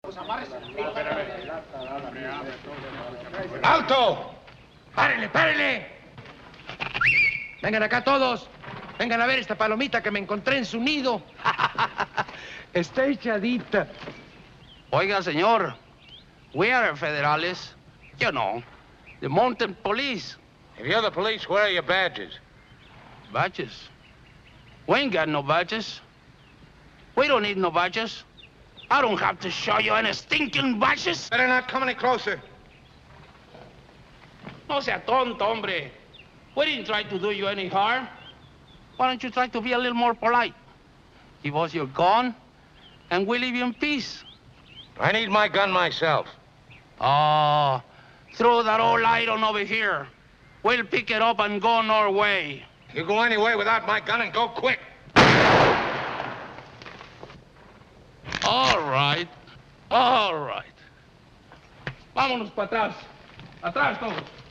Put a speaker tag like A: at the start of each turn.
A: ¡Alto!
B: ¡Párenle, párenle! Vengan acá todos. Vengan a ver esta palomita que me encontré en su nido. Está echadita.
C: Oiga, señor, we are federales. You know, the mountain police.
A: If you're the police, where are your badges?
C: Badges? We ain't got no badges. We don't need no badges. I don't have to show you any stinking badges.
A: Better not come any closer.
C: No sea tonto, hombre. We didn't try to do you any harm. Why don't you try to be a little more polite? Give us your gun, and we'll leave you in peace.
A: I need my gun myself.
C: Oh, throw that old iron over here. We'll pick it up and go on our way.
A: You go anywhere without my gun and go quick.
C: All right. All right. Vámonos para atrás. Atrás todos.